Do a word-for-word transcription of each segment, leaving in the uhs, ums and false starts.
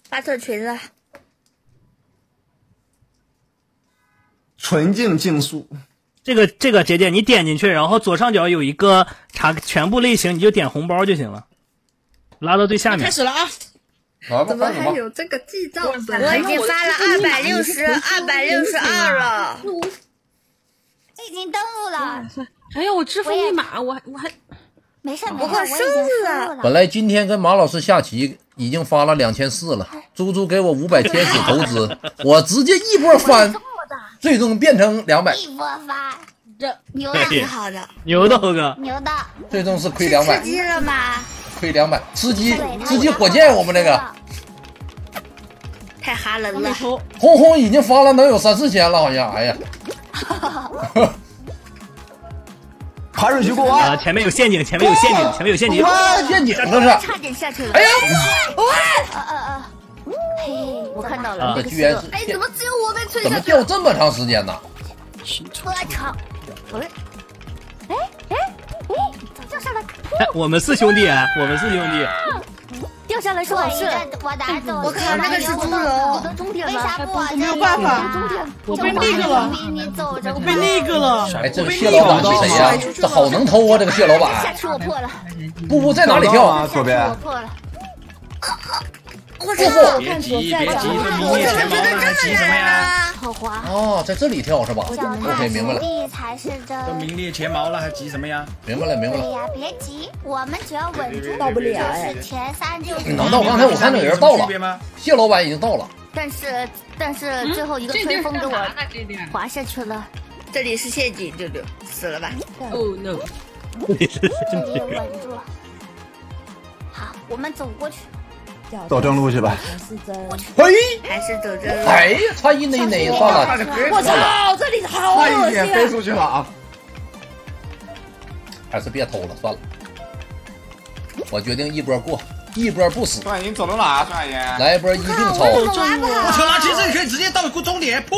发错群了。 纯净竞速。 这个这个姐姐，你点进去，然后左上角有一个查全部类型，你就点红包就行了，拉到最下面。 开始了啊！ 怎么还有这个记账本？我已经发了二百六十二百六十二了， 已经登录了。 还有我支付密码，我我还没事， 不过生日了。 本来今天跟马老师下棋已经发了两千四了，猪猪给我五百天使投资，我直接一波翻，最终变成两百。 一波发， 这牛的， 挺好的， 牛的猴哥， 牛的。 最终是亏两百。 吃鸡了吗？ 亏两百，吃鸡吃鸡火箭，我们这个太哈人了。 红红已经发了能有三四千了，好像，哎呀。 爬水局过啊！前面有陷阱，前面有陷阱，前面有陷阱！ 哇，陷阱这是！ 差点下去了！ 哎呀！ 哇！ 呃呃呃，嘿嘿，我看到了， 这居然是…… 哎，怎么只有我被吹？ 怎么掉这么长时间呢？ 我操！喂，哎哎哎，掉下来！ 哎，我们四兄弟，我们四兄弟。 掉下来是我是，我拿走。 我靠，那个是猪楼， 我的终点了。为啥不？ 我没有办法，我被那个了，我被那个了。 哎，这个蟹老板是谁呀？这好能偷啊！这个蟹老板。 下区我破了。 布布在哪里跳啊？左边。 我破了。 我操！ 别急别急，这明列前茅了，急什么呀？ 好滑。 哦，在这里跳是吧 ？OK， 明白了。 才是真。 都名列前茅了，还急什么呀？ 明白了，明白了。 对呀，别急，我们只要稳住， 到不了就是前三就。 能到？刚才我看那个人到了，蟹老板已经到了。 但是但是最后一个吹风给我滑下去了。 这里是陷阱，舅舅死了吧 ？Oh no！ 这里稳住。好，我们走过去。 走正路去吧。 嘿， 还是走正路。 哎呀，差一内内算了。 我操，这里好恶心啊！ 差一点飞出去了啊！ 还是别偷了，算了。我决定一波过，一波不死。 帅，你走到哪？帅爷， 来一波一定超。 我操，垃圾这里可以直接到终点扑。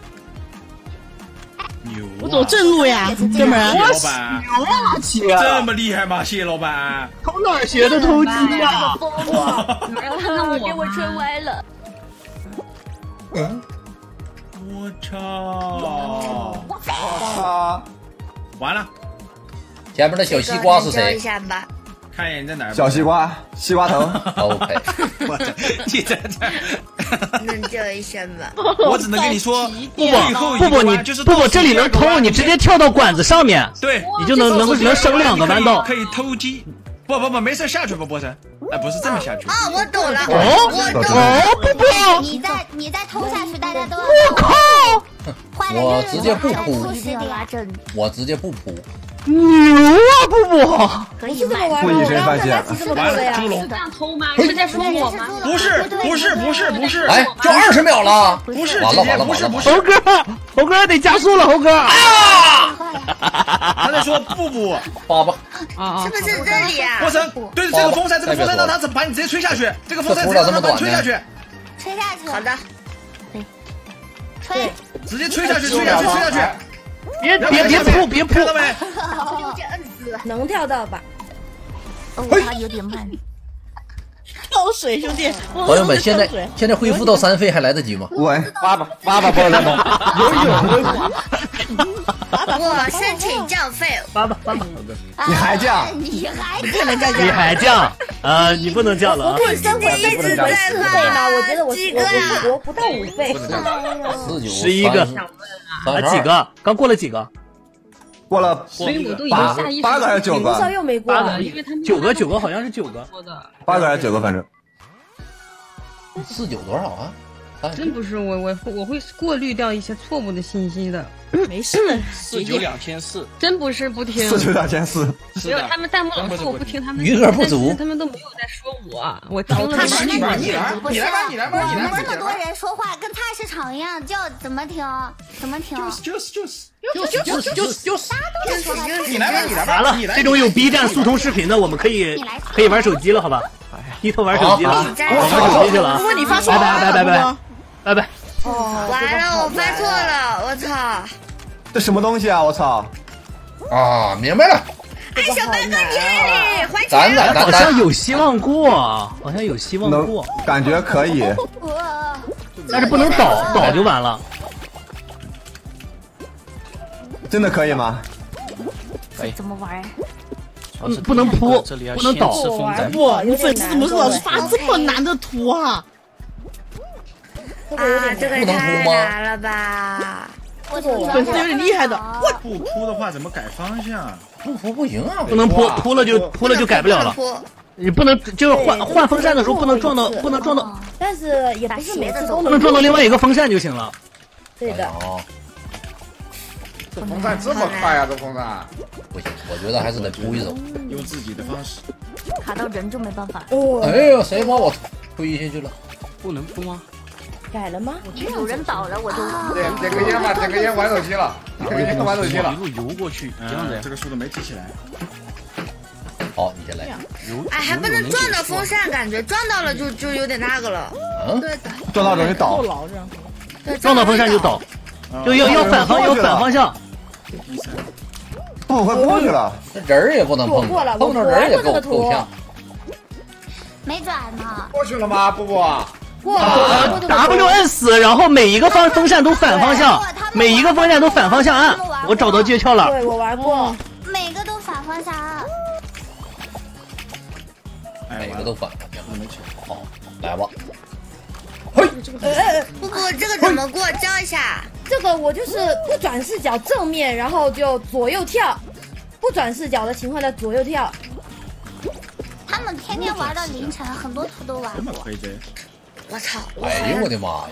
牛！ 我走正路呀，哥们儿。 蟹老板， 牛啊，姐！ 这么厉害吗？蟹老板， 从哪儿学的偷鸡呀？ 让我给我吹歪了。 嗯， 我操！ 我操！ 完了。 前面的小西瓜是谁？ 看一眼你在哪儿？ 小西瓜，西瓜头。 OK。 我操！你在这。 能叫一声吗？ 我只能跟你说， 不不不不，你不不这里能偷，你直接跳到管子上面， 对， 你就能能能省两个弯道， 可以偷鸡。不不不，没事，下去吧，波神。哎，不是这么下去。 啊，我懂了。 哦， 我懂了。不不， 你再你再偷下去，大家都要。 我靠！ 我直接不扑，我直接不扑。 牛啊，布布！ 可以买。 不以身犯险。 完了，猪龙。 这样偷吗？你们在说我吗？ 不是不是不是不是。 哎，就二十秒了。 不是， 完了完了不是不是。 猴哥，猴哥得加速了，猴哥。 啊！他在说布布。 爸爸。 是不是这里啊？ 波神，对着这个风扇，这个风扇让他把你直接吹下去。这个风扇直接让他把你吹下去。 吹下去。 好的。 对。吹。 直接吹下去，吹下去，吹下去。 别别别扑别扑！ 看到没？ 能跳到吧？ 哦，他有点慢。 跳水，兄弟！ 朋友们，现在现在恢复到三费还来得及吗？ 我八吧八吧，波神，游泳。 我申请降费。 八吧八吧， 你还降？ 你还降？ 你还降？呃，你不能降了啊！ 我生活一直在四倍吗？我觉得我我我不到五倍。 四九十一个，啊几个？刚过了几个？ 过了八八个还是九个？ 多少又没过？ 九个九个好像是九个。 八个还是九个？反正。 四九多少啊？ 真不是我我我会过滤掉一些错误的信息的。没事， 四九两千四， 真不是不听。 四九两千四， 只有他们弹幕老说我不听，他们余额不足， 他们都没有在说我，我听了。 他是你玩你来，你来吧你来吧你来吧。 这么多人说话跟菜市场一样，叫怎么听？怎么听？ 就是就是就是就是就是就是。 你来吧你来吧。 完了，这种有 B 站速通视频的，我们可以可以玩手机了，好吧？低头玩手机了，我玩手机去了。 如果你发错， 拜拜拜拜拜拜拜。 哦，完了，我发错了，我操！ 这什么东西啊！我操！ 啊，明白了。 哎，小白哥你来，还咱钱！ 好像有希望过，好像有希望过， 感觉可以， 但是不能倒，倒就完了。 真的可以吗？ 这怎么玩？ 嗯，不能扑，不能倒。 哇，你粉丝怎么老是发这么难的图啊？ 啊，这个也太难了吧！ 粉丝有点厉害的。 不扑的话怎么改方向？ 不扑不行啊！ 不能扑，扑了就扑了就改不了了。你不能就是换换风扇的时候不能撞到，不能撞到。 但是也不是每次都不能撞到另外一个风扇就行了。 对的。 这风扇这么快啊！这风扇不行，我觉得还是得扑一手， 用自己的方式。 卡到人就没办法。 哎呦，谁把我推下去了？ 不能扑吗？ 改了吗？ 有人倒了，我就点点个烟吧，点个烟玩手机了，点个烟玩手机了。 一路游过去，这样子， 这个速度没提起来。 好，你先来。 哎，还不能撞到风扇，感觉撞到了就就有点那个了。 嗯， 对的。 撞到容易倒。 撞到风扇就倒，就要要反方要反方向。 不，快过去了。 这人也不能碰，碰着人也够够呛。 没转呢。 过去了吗，布布？ 过了。W 摁死，然后每一个方风扇都反方向，每一个风扇都反方向按。我找到诀窍了。 对，我玩过。 每个都反方向按。 每个都反方向。好，来吧。 嘿， 不不，这个怎么过？教一下。 这个我就是不转视角正面，然后就左右跳。不转视角的情况下左右跳。 他们天天玩到凌晨，很多图都玩过。 我操！ 哎呦我的妈呀！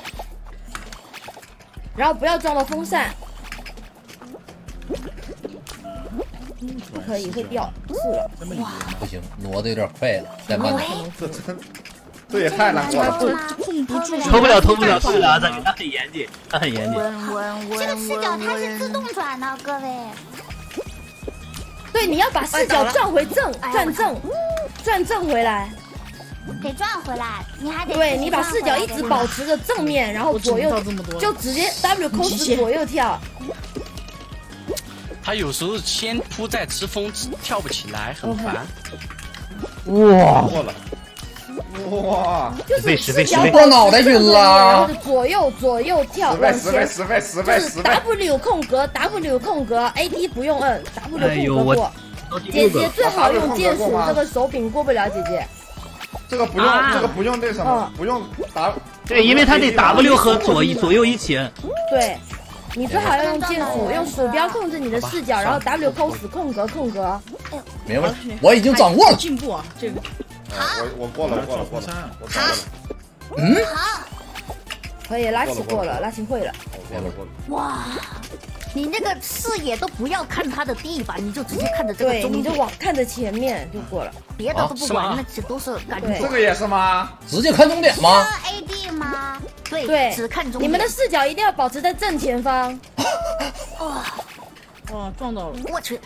然后不要撞到风扇，不可以会掉是了。 哇，不行，挪的有点快了，再慢点。 这这这也太难过了， 控不住。 偷不了，偷不了，偷不了，咱他很严谨，他很严谨。 这个视角它是自动转的，各位。 对，你要把视角转回正，转正，转正回来。 得转回来，你还得对你把视角一直保持着正面，然后左右就直接 W 扣死左右跳。 他有时候先扑再吃风，跳不起来，很烦。 哇！ 过了，哇！ 就是视角过脑袋晕了， 然后就左右左右跳往前， 十倍十倍十倍十倍 W 空格 W 空格 A D 不用摁 W 空格过。姐姐最好用键鼠，这个手柄过不了姐姐。 这个不用，啊、这个不用那什么，哦、不用打。 对，因为它得 W 和左一左右一起。 对，你最好要用键鼠，用鼠标控制你的视角，然后 W 扣死空格空格。 明白了，我已经掌握了。 进步啊，这个。 我我过了，过了，过了。 好。 嗯。 好。 可以，拉琴过了，拉琴会了。 过了，过了。 哇。你那个视野都不要看他的地方，你就直接看着这个中， 你就往看着前面就过了， 别的都不管，那些都是感觉。 这个也是吗？ 直接看重点吗 ？A D 吗？对对， 只看重点。 你们的视角一定要保持在正前方。 哇哇，撞到了！ 我去！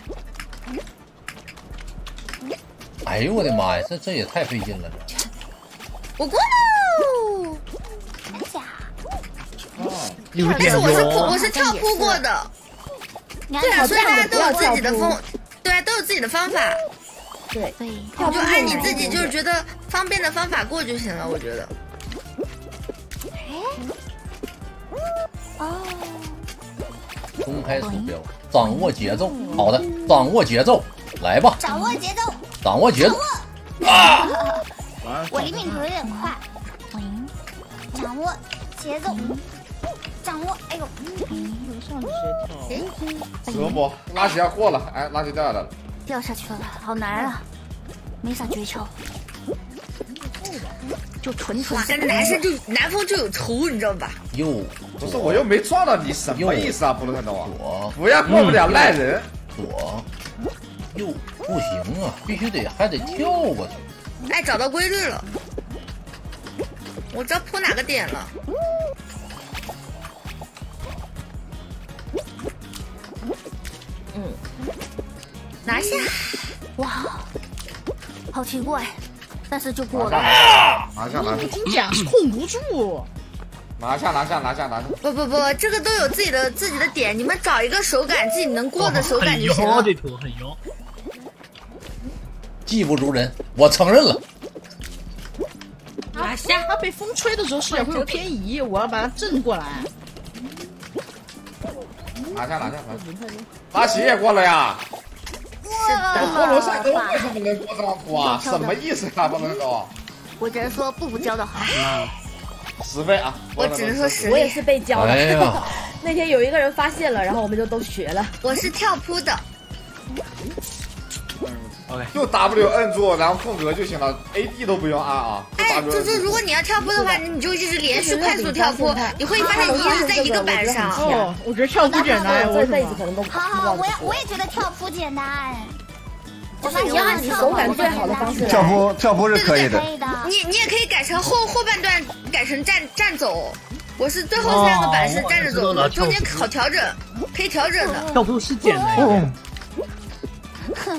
哎呦我的妈呀，这这也太费劲了！ 我过喽！ 哎呀！ 有但是我是扑，我是跳扑过的。 最好所以大家都有自己的方，对啊，都有自己的方法。 对对， 就按你自己就是觉得方便的方法过就行了，我觉得。 哦。 松开鼠标，掌握节奏。好的，掌握节奏，来吧。 掌握节奏。 掌握节奏。 啊！我灵敏度有点快。掌握节奏。掌握，哎呦， 上去谁跳？ 折磨，拉起要过了，哎，拉起掉下来了， 掉下去了，好难啊，没啥诀窍，就纯纯。 现在男生就男方就有仇，你知道吧？ 右， 不是我又没撞到你，什么意思啊？不能看到啊！左，不要过不了赖人。 左，右，不行啊，必须得还得跳过去。 哎，找到规律了，我知道扑哪个点了。嗯，拿下！ 哇，好奇怪，但是就过了。 拿下，拿下！ 你听讲，控不住。 拿下，拿下，拿下，拿下！ 不不不，这个都有自己的自己的点，你们找一个手感自己能过的手感就行了。 很油，这图很油。 技不如人，我承认了。 啊，下他被风吹的时候视角会有偏移，我要把它正过来。 拿下拿下拿下！阿奇也过了呀。我过楼下都为什么能过这张图啊？什么意思啊？不能够。 我只能说布布教的好。 十倍啊！ 我只能说实力。我也是被教的。哎呀，那天有一个人发现了，然后我们就都学了。 我是跳扑的。 OK， 就 W 摁住，然后空格就行了 ，A D 都不用按啊。 哎，就是如果你要跳扑的话，你就一直连续快速跳扑，你会发现你一直在一个板上。 哦，我觉得跳扑简单，我这辈子可能都好好，我也我也觉得跳扑简单。 就是你要按你手感最好的方式来。 跳扑跳扑是可以的。 你你也可以改成后后半段改成站站走。我是最后三个板是站着走的，中间好调整，可以调整的。 跳扑是简单。 哼。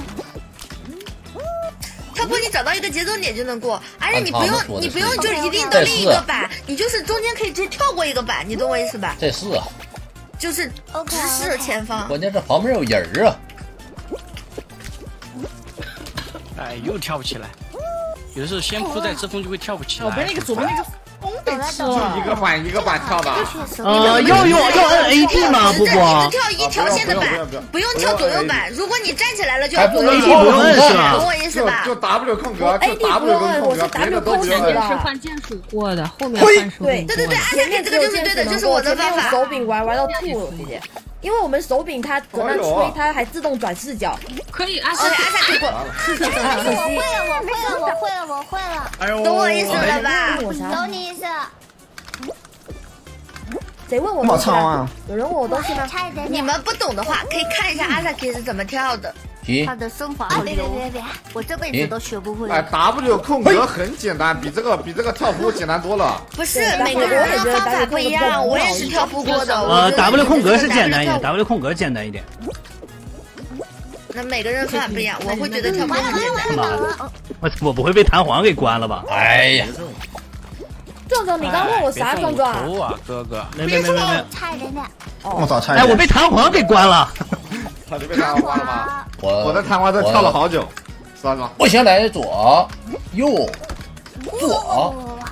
跳扑你找到一个节奏点就能过，而且你不用你不用就一定都另一个板，你就是中间可以直接跳过一个板，你懂我意思吧？ 这是啊， 就是直视前方。 关键这旁边有人儿啊！ 哎，又跳不起来。有的时候先扑在之风就会跳不起来。 左边那个左边那个风被吃了，一个板一个板跳的。 呃，要用要摁 A P 吗？不不， 一直跳一条线的板，不用跳左右板。如果你站起来了，就要左右 A P 不用摁是吧？ 懂我意思吧？ 就 W 空格，就 W 跟空格，别的都不用摁。 是换键鼠过的，后面换手柄。 对对对对，前面这个就是对的，就是我的方法。 手柄玩玩到吐了，姐姐。因为我们手柄它搁那吹，它还自动转视角。 可以，阿萨阿萨可以过。 我会了，我会了，我会了，我会了。 哎呦， 懂我意思了吧？ 懂你意思。 谁问我东西啊？有人问我东西吗？ 你们不懂的话，可以看一下阿萨克是怎么跳的。 他的身法好牛！别别别别，我这辈子都学不会。 哎 ，W 空格很简单，比这个比这个跳扑简单多了。 不是每个人的方法不一样，我也是跳扑过的。 呃 ，W 空格是简单一点 ，W 空格简单一点。 那每个人方法不一样，我会觉得跳扑很简单。 我我不会被弹簧给关了吧？ 哎呀！ 壮壮，你刚问我啥？壮壮啊，哥哥， 没没没没没， 差一点点。 我操，差一点！哎，我被弹簧给关了。 他就被弹簧关了吗？ 我我在弹簧这跳了好久，知道吗？ 我先来左右左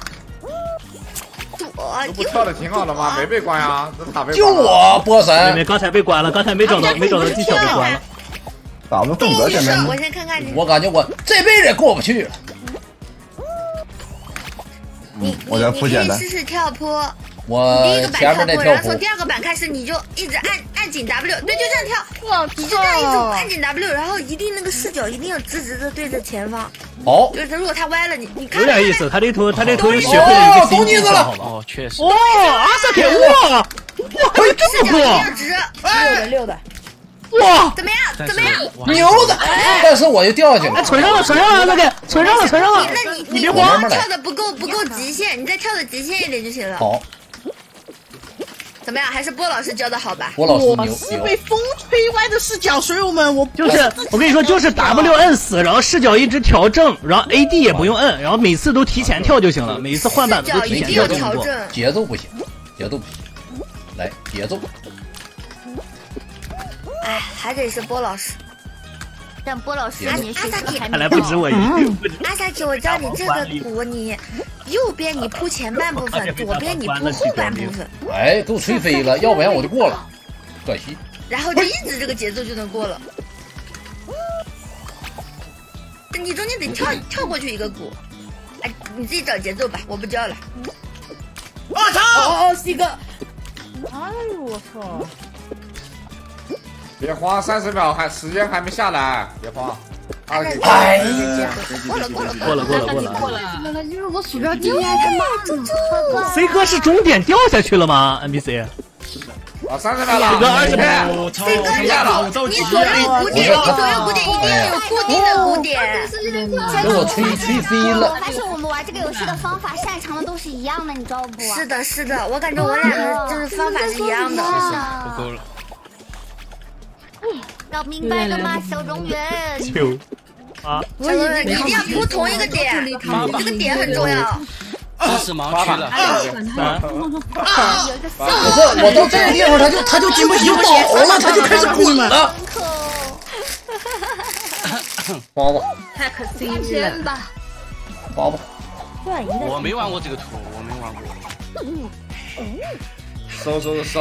左， 不跳的挺好的吗？没被关呀，这塔被就我波神， 没没，刚才被关了，刚才没找到没找到技巧被关了。 打不动格简单。 我先看看你。 我感觉我这辈子也过不去了。 你我这不简单。 试试跳扑。 我第一个板跳扑， 然后从第二个板开始，你就一直按按紧 W， 对，就这样跳。你就这样一直按紧 W， 然后一定那个视角一定要直直的对着前方。 好， 就是如果他歪了，你你看。 有点意思，他这图他这图又学会了一个新技巧，好吧？ 哦，确实。 哇，阿萨克哇，哇，可以这么做？ 六的六的。 哇， 怎么样？怎么样？ 牛的！但是我就掉下去了。 哎，存上了，存上了，那个存上了，存上了。 那你你别慌， 跳的不够不够极限，你再跳的极限一点就行了。 好。 怎么样？还是波老师教的好吧？ 波老师牛。 我是被风吹歪的视角，所以我们我就是我跟你说，就是 W 摁死，然后视角一直调正，然后 A D 也不用摁，然后每次都提前跳就行了，每一次换板子都提前跳就行了。 节奏不行，节奏不行，来节奏。 哎，还得是波老师。 但波老师你学习还看来不止我一个。 阿萨奇，我教你这个鼓，你右边你铺前半部分，左边你铺后半部分。 哎，给我吹飞了，要不然我就过了，可惜。 然后就一直这个节奏就能过了。你中间得跳跳过去一个鼓，哎，你自己找节奏吧，我不教了。 我操！ 哦哦，西哥。 哎呦我操！ 别慌，三十秒还时间还没下来，别慌。 哎呀， 过了过了过了过了过了过了。 那就是我鼠标掉下去了。C 哥是终点掉下去了吗 ？N P C。 啊，三十秒了。 这个二十秒。 我操！停下了，我着急。 你左右鼓点，你左右鼓点一定要有固定的鼓点。 给我吹吹飞了。 我发现我们玩这个游戏的方法擅长的都是一样的，你知道不？ 是的，是的，我感觉我俩的就是方法是一样的。 不够了。 搞明白了吗，小中原？ 球啊！ 小中原，你一定要铺同一个点，这个点很重要。 知识盲区了。 不是，我到这个地方，他就他就进不去倒了，他就开始滚了。 花吧， 太可惜了。 先吧， 花吧。 我没玩过这个图，我没玩过。 收收收！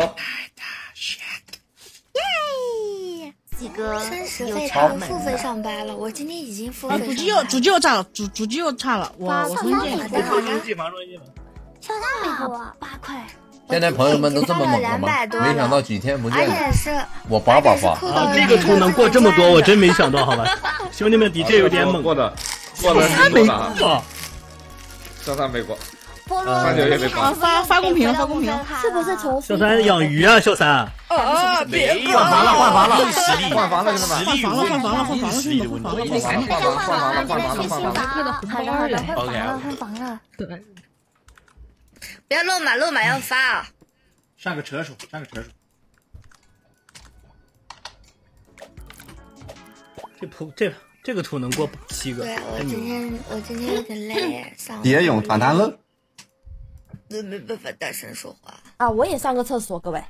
耶！几个生时费长付费上班了，我今天已经付费。 主机又主机又炸了，主主机又炸了，我我重新建。 小三没给我八块。 现在朋友们都这么猛了吗？没想到几天不见， 而且是我把把发。 啊，这个图能过这么多，我真没想到，好吧，兄弟们比这有点猛。 过的，过的挺多的。小三没过。三九也没过。 发发公屏，发公屏， 是不是重小三养鱼啊，小三。 啊！ 没有， 换房了，换房了， 实力， 换房了，兄弟们， 换房了，换房了，换房了， 实力的问题。 换房了，换房了，换房了，换房了，换房了。 好的，好的，好的，换房了，换房了。 对。 不要漏码，漏码要发啊！ 上个车手，上个车手。 这图这这个图能过七个？ 对我今天我今天有点累，上蝶泳反弹了。 没没办法大声说话啊！我也上个厕所，各位。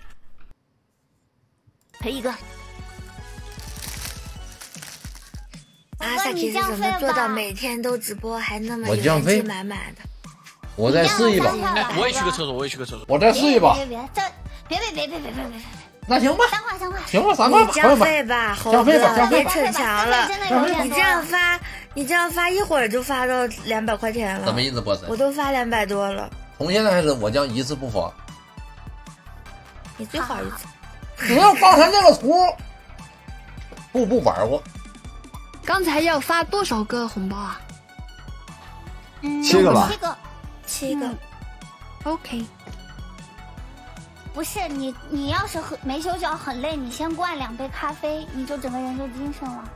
赔一个。 阿萨奇是怎么做到每天都直播还那么元气满满的？ 我再试一把。 我也去个厕所，我也去个厕所。 我再试一把。 别别别，别别别别别别别！ 那行吧， 三块三块， 行吧，三块吧， 降费吧，猴降费吧，降费别逞强了。你这样发，你这样发一会儿就发到两百块钱了。 什么意思，波神？ 我都发两百多了。 从现在开始，我将一次不发。 你最好一次。 只要刚才那个图，不不玩过。 刚才要发多少个红包啊？ 七个吧。 七个， 七个。OK。 不是你，你要是很没休脚很累，你先灌两杯咖啡，你就整个人就精神了。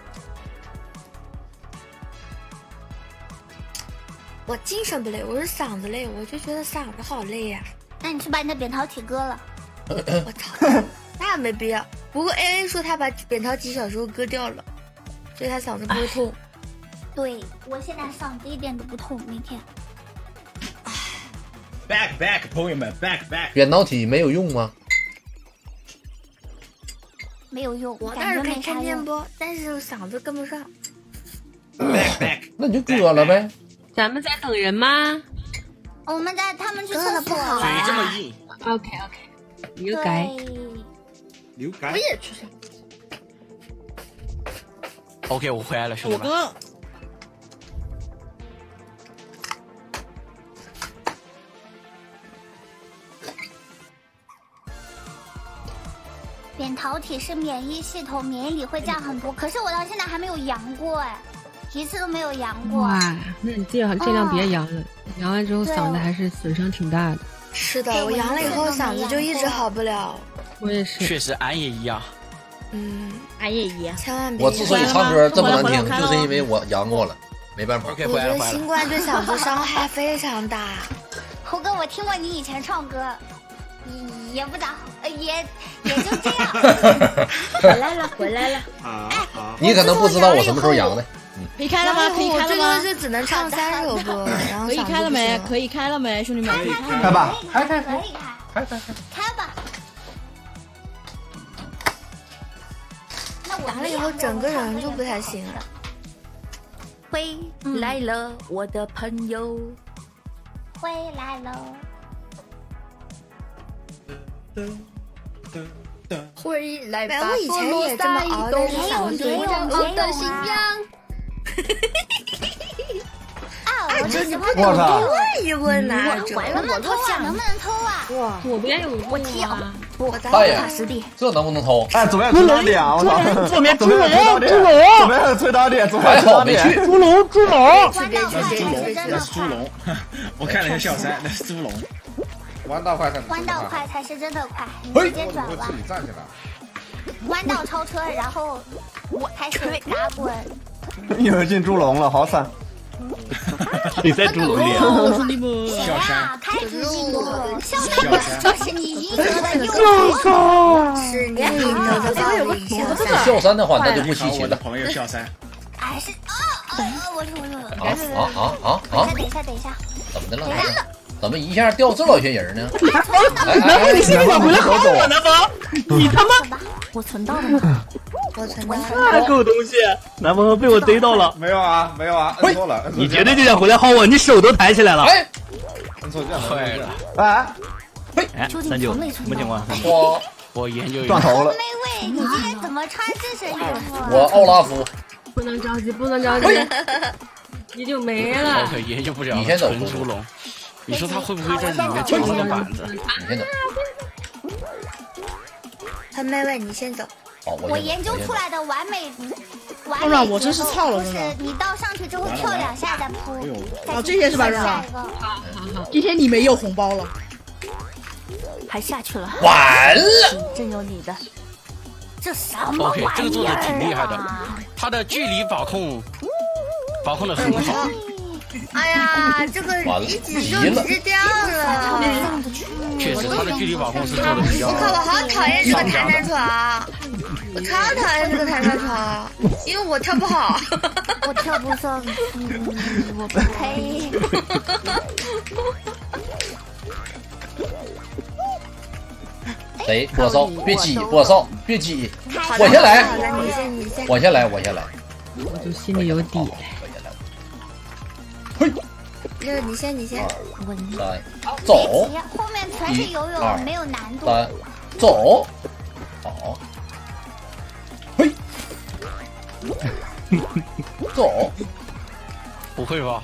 我精神不累，我是嗓子累，我就觉得嗓子好累呀、啊。 那你去把你的扁桃体割了。 我操，那没必要。不过 A A 说他把扁桃体小时候割掉了，所以他嗓子不会痛。 对，我现在嗓子一点都不痛，每天。 back back， 朋友们 back back。 扁桃体没有用吗？ 没有用， 我当然可以看电波，但是嗓子跟不上。 back back， 那你就割了呗。 咱们在等人吗？ 我们在，他们去厕所了。 嘴这么硬。 OK OK， 牛改。 牛改。 我也去上。 OK， 我回来了，兄弟们。 我哥。 扁桃体是免疫系统，免疫力会降很多。可是我到现在还没有阳过哎，一次都没有阳过。 哇，那你尽量尽量别阳了，阳了之后嗓子还是损伤挺大的。 是的，我阳了以后嗓子就一直好不了。 我也是。 确实，俺也一样。 嗯， 俺也一样。 千万别。 我之所以唱歌这么难听，就是因为我阳过了，没办法。 我觉得新冠对嗓子伤害非常大。 猴哥，我听过你以前唱歌。也不咋，也也就这样。 回来了，回来了。 啊啊！ 你可能不知道我什么时候阳的。 可以开了吗？可以开了吗？ 这个是只能唱三首歌，然后可以开了没？可以开了没？兄弟们， 开吧， 开开可以开，开开开， 开吧。那我阳了以后整个人就不太行了。 回来了，我的朋友。 回来了。 回来吧，我以前也这么熬的，嗓子就熬的心痒。 啊，我这喜欢我操！ 问一问呐， 能不能偷啊？能不能偷啊？ 哇，左边有我跳， 我大爷，这能不能偷？ 哎，左边有吹刀点啊！我操， 左边猪笼，猪笼， 左边有吹刀点，左边还好没去。 猪笼，猪笼， 弯道快， 那是猪笼，我看了一下小三，那是猪笼。 弯道快才弯道快才是真的快，你直接转弯。 自己站起来。 弯道超车，然后我开始打滚。 有人进猪笼了，好惨！ 你在猪笼里啊？ 谁呀？开始进猪笼，小三，这是你赢得的优势，是你赢得的暴力。 笑三的话，那就不稀奇了。 朋友笑三， 还是啊啊！我我我啊啊啊啊！ 等一下，等一下， 怎么的了？ 等一下。 怎怎么一下掉这老些人呢？ 南风，你现在回来薅我，南风，你他妈！ 我存到了吗？我存到了。 狗东西，南风被我逮到了。 没有啊，没有啊，摁错了。 你绝对就想回来薅我，你手都抬起来了。 哎， 摁错键坏了。 啊！ 嘿，三九，什么情况？ 我我研究断头了。 妹妹，你今天怎么穿这身衣服？ 我奥拉夫。 不能着急，不能着急，你就没了。 OK，研究不了。 你先走， 纯猪笼。你说他会不会在里面抢那个板子？ 你先走。 陈妹妹，你先走。 好， 我研究出来的完美完美。 让我真是操了， 就是你到上去之后跳两下再扑。 哦，这些是吧？是吧？今天你没有红包了， 还下去了。 完了， 真有你的。这什么 ？OK， 这个做的挺厉害的，他的距离把控把控的很好。 哎呀，这个一直就直接掉了。 确实，他的距离把控是做的比较。 我靠，我好讨厌这个弹弹床，我超讨厌这个弹弹床，因为我跳不好。 我跳不上去，我不配。 谁？波少，别挤，波少，别挤，我先来，我先来，我先来。 我就心里有底。 嘿， 六，你先，你先。 三，走。 后面全是游泳，没有难度。 三，走。好。嘿，走。 不会吧？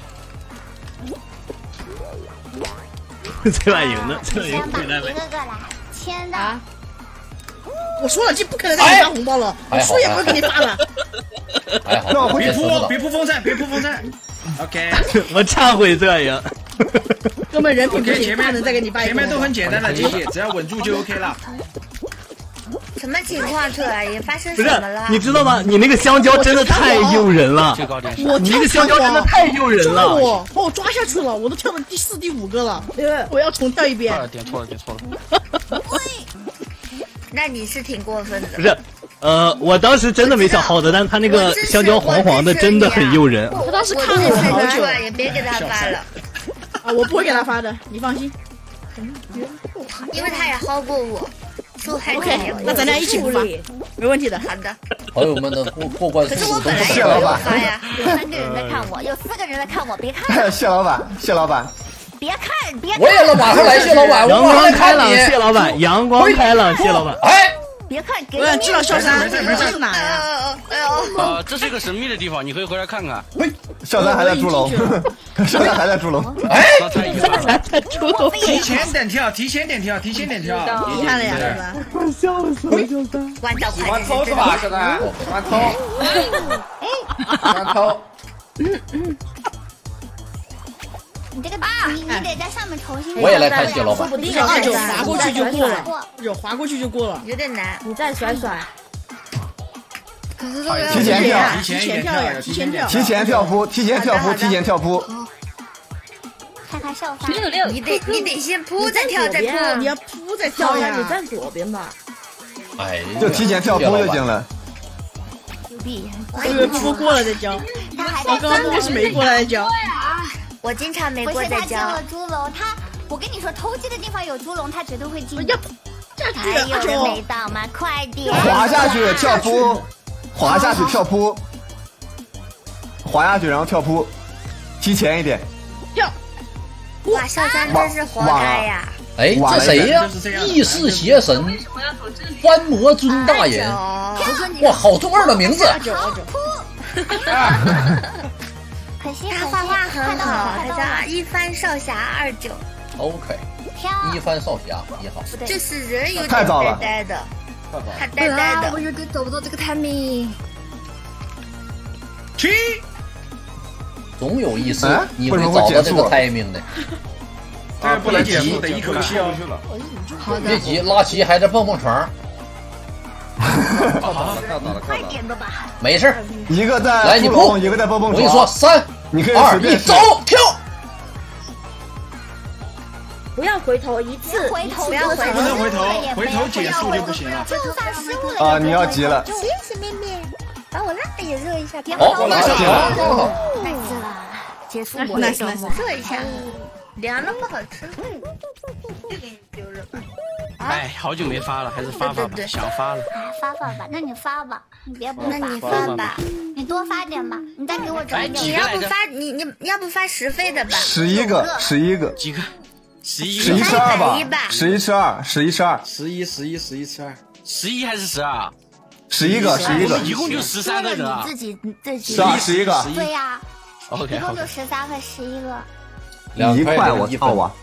这把赢了，这把赢回来了。一个个来。签的， 我说了就不可能再给你发红包了，我输也不会给你发了。 别扑，别扑风扇，别扑风扇。OK， 我忏悔这样。 哥们人品不行，不能再给你发一个。 前面都很简单的机器，只要稳住就 OK 了。 什么情况？这也发生什么了？ 你知道吗？你那个香蕉真的太诱人了。 我你那个香蕉真的太诱人了。 我把我抓下去了，我都跳到第四、第五个了。我要重跳一遍。 点错了，点错了。 那你是挺过分的。 不是，呃，我当时真的没想薅的，但他那个香蕉黄黄的真的很诱人。 他当时看了我好久， 也别给他发了。 啊，我不会给他发的，你放心。 因为他也薅过我。 OK， 那咱俩一起不发，没问题的。 好的， 朋友们的过过关速度都是谢老板。 有三个人在看我，有四个人在看我，别看。 谢老板，谢老板。 别看，别看。 我也马上来，谢老板。 阳光开朗，谢老板。阳光开朗，谢老板。 哎， 别看， 我想知道萧山这是哪呀？哎呦， 啊，这是一个神秘的地方，你可以回来看看。 喂，萧山还在猪笼，萧山还在猪笼。 哎， 还在猪笼。 提前点跳，提前点跳，提前点跳。 厉害了呀，是吧？ 我笑死了，萧山。 玩到喜欢偷是吧？现在喜欢偷，喜欢偷。 你这个你你得在上面重新。 我也来看谢老板。 你二九滑过去就过了，二九滑过去就过了， 有点难。 你再甩甩。 提前跳， 提前跳呀，提前跳， 提前跳扑，提前跳扑，提前跳扑。 看看校花。 六六， 你得你得先扑再跳再扑， 你要扑再跳呀， 你站左边吧。 哎， 就提前跳扑就行了。 牛逼！ 我以为扑过了再教，我刚刚不是没过来教。 我经常没过再教。 他进了猪笼，他我跟你说，偷鸡的地方有猪笼，他绝对会进。 还有人没到吗？快点！ 滑下去跳扑，滑下去跳扑，滑下去然后跳扑，提前一点。 跳！ 哇，萧山真是活该呀！ 哎，这谁呀？异世邪神，翻魔尊大人。哇，好中二的名字。 可惜他画画很好，他叫一番少侠二九。 OK， 一番少侠你好。 就是人有点呆呆的，他呆呆的， 我有点找不到这个 timing。 七， 总有一次你会找到这个 timing 的。 这个不能解释，得一口气哦。 好的。 别急，拉齐还在蹦蹦床。 快点的吧。 没事， 一个在来你扑， 一个在蹦蹦床。 我跟你说，三， 你可以二一走跳。 不要回头一次， 回头不要回头， 不能回头，回头减速就不行了。 就算失误了啊！你要急了。 谢谢妹妹，把我拉也热一下。 好，我来上， 太热了，结束我的来来来， 热一下。 凉了不好吃，这给你丢着吧。 哎，好久没发了，还是发发吧，想发了。 哎，发发吧，那你发吧，你别不发。 那你发吧， 你多发点吧，你再给我整点。 你要不发，你你要不发十费的吧？ 十一个，十一个， 几个？十一， 十一吃二吧，十一吃二，十一吃二， 十一十一十一吃二， 十一还是十二？ 十一个，十一个， 一共就十三个人啊！ 自己自己十二十一个， 对呀。 OK， 一共就十三和十一个。 一块我操啊！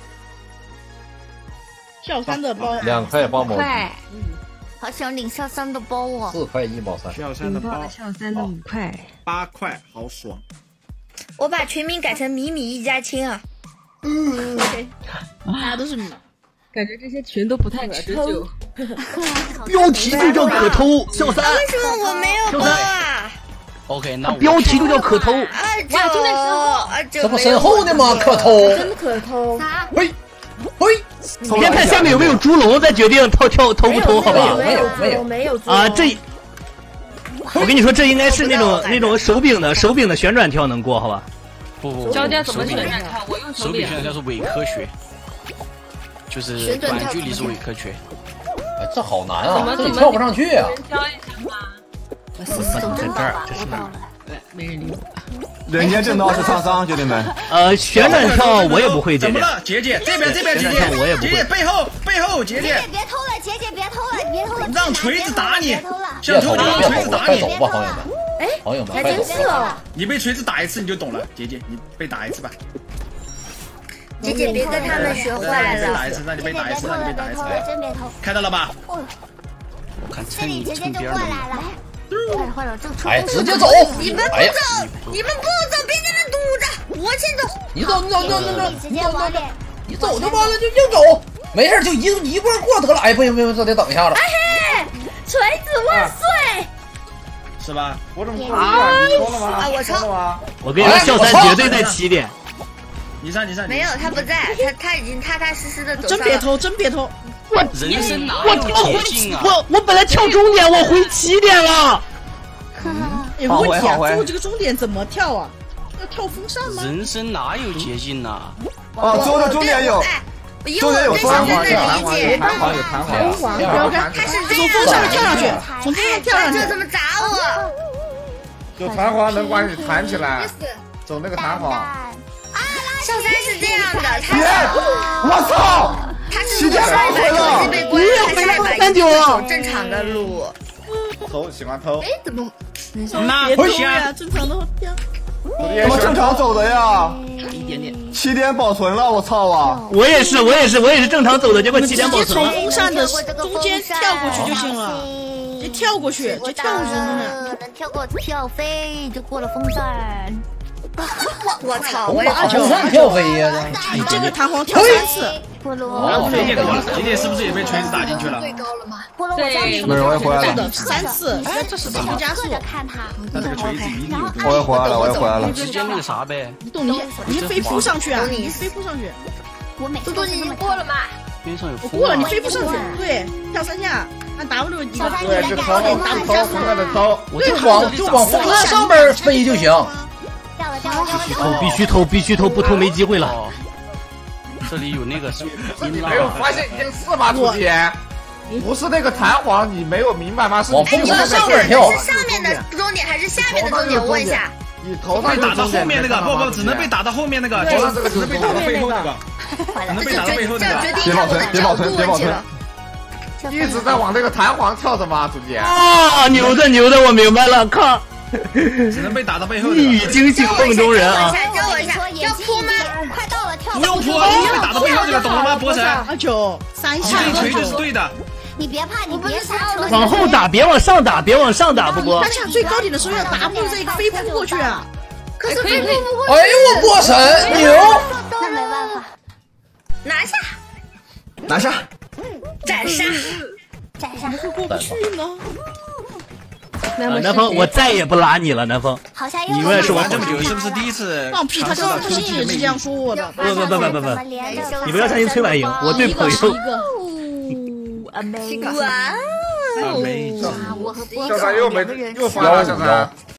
跳三的包， 两块八毛。 块，好想领跳三的包哦。 四块一毛三。 跳三的包， 跳三的五块， 八块，好爽。 我把群名改成米米一家亲啊。 嗯 ，OK， 大家都是米。 感觉这些群都不太持久。 标题就叫可偷，小三。 为什么我没有包啊 ？OK， 那标题就叫可偷。 二九， 这不身后的吗？可偷， 真可偷。 喂喂， 先看下面有没有猪笼，再决定偷跳偷不偷，好吧？ 没有没有没有啊，这我跟你说，这应该是那种那种手柄的手柄的旋转跳能过，好吧？ 不不， 教家怎么旋转跳？我用手柄旋转跳是伪科学，就是短距离是伪科学。 哎，这好难啊，这跳不上去啊！ 教一下吧。 我死死你在这儿，这是哪儿？ 没人理我。 人间正道是沧桑，兄弟们。 呃，旋转跳我也不会，姐姐。 怎么了，姐姐？这边这边，姐姐， 我也不会。 姐姐背后背后，姐姐。 姐姐别偷了，姐姐别偷了，别偷了。 让锤子打你， 别偷了， 让锤子打你。 快走吧，朋友们。 哎， 朋友们， 还真是哦。 你被锤子打一次你就懂了，姐姐，你被打一次吧。 姐姐别跟他们学坏了。 打一次，让你被打一次，让你被打一次。 真别偷。 看到了吧？ 我看这里姐姐就过来了。快点快点，这哎，直接走！ 你们不走，你们不走，别在那堵着，我先走。 你走，你走，你走，你走， 直接往里。 你走就完了，就硬走，没事，就一一波过得了。哎，不行不行，这得等一下了。 哎嘿，锤子万岁！ 是吧？我怎么不啊？你说了吗？ 啊，我抽。 我跟你说，笑三绝对在起点。 你上，你上。 没有，他不在，他他已经踏踏实实的走。 真别偷，真别偷。 我人生哪我有捷径啊？ 我我本来跳终点，我回起点了。 有个问题啊，最后这个终点怎么跳啊？要跳风扇吗？ 人生哪有捷径呐？ 哦，最后的终点有，终点有弹簧， 弹簧有弹簧有弹簧， 不要看，他是从风扇跳上去，从风扇跳上去， 这怎么砸我？ 有弹簧能把你弹起来，走那个弹簧。 啊，小三是这样的，他我操！ 他是如果上一把手机被关，他下一把一定会走正常的路。 偷喜欢偷。 哎，怎么？ 那不行呀，正常的跳。 怎么正常走的呀？ 一点点。 起点保存了，我操啊！ 我也是，我也是，我也是正常走的，结果起点保存了。 从风扇的中间跳过去就行了，就跳过去，就跳过去能跳过跳飞就过了风扇。 我操！ 我打风扇跳飞呀！ 你这个弹簧跳三次。 菠萝， 姐姐姐姐是不是也被锤子打进去了？ 最高了吗？菠萝，我教你没人会回来了。 是的，三次，这是怎么加速？ 看他， 他这个锤子一定有。 我也回来了，我也回来了。 直接那个啥呗。 你懂你，你飞扑上去啊！你飞扑上去。 我每嘟嘟你过了吗？ 边上有风。 我过了，你飞扑上去，对，跳三下，按 W 一个。 对，就朝往打不从那的偷， 我就往就往风扇上边飞就行。 必须偷，必须偷，不偷没机会了。 这里有那个是， 你没有发现一件事吗，朱姐？不是那个弹簧，你没有明白吗？是往风扇上边跳。 是上面的终点还是下面的终点？我问一下。 你头上被打到后面那个，不不，只能被打到后面那个，就是这个只能被打到背后那个，只能被打到背后那个。 别保存，别保存，别保存。 一直在往那个弹簧跳着吗，朱姐？ 啊，牛的牛的，我明白了，靠！ 只能被打到背后。 一语惊醒梦中人啊！ 教我一下，要扑吗？ 快到了，跳！ 不用扑，你被打到背后这个，懂了吗，博神？ 二九三下， 这锤子是对的。 你别怕，你别杀。 往后打，别往上打，别往上打，不过。 他抢最高点的时候要 W 这个飞扑过去啊！ 可是飞扑不过。 哎呦我博神牛！ 那没办法， 拿下， 拿下， 斩杀， 斩杀， 过不去呢。 南风，我再也不拉你了，南风。 好像你永远是我这么久，是不是第一次？ 放屁！他刚刚心里也是这样说我的。 不不不不不不，你不要相信崔婉莹，我对朋友。 Amazing！ 哇哦！ 小三又没又发了，小三。